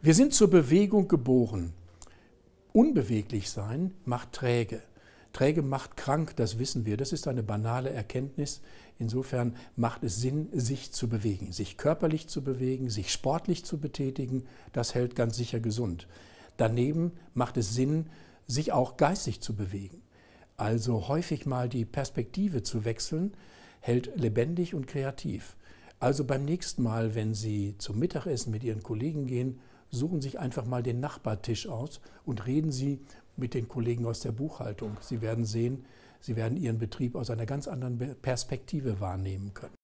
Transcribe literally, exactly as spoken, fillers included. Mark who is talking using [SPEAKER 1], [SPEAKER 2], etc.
[SPEAKER 1] Wir sind zur Bewegung geboren. Unbeweglich sein macht träge. Träge macht krank, das wissen wir. Das ist eine banale Erkenntnis. Insofern macht es Sinn, sich zu bewegen, sich körperlich zu bewegen, sich sportlich zu betätigen. Das hält ganz sicher gesund. Daneben macht es Sinn, sich auch geistig zu bewegen. Also häufig mal die Perspektive zu wechseln, hält lebendig und kreativ. Also beim nächsten Mal, wenn Sie zum Mittagessen mit Ihren Kollegen gehen, suchen Sie sich einfach mal den Nachbartisch aus und reden Sie mit den Kollegen aus der Buchhaltung. Sie werden sehen, Sie werden Ihren Betrieb aus einer ganz anderen Perspektive wahrnehmen können.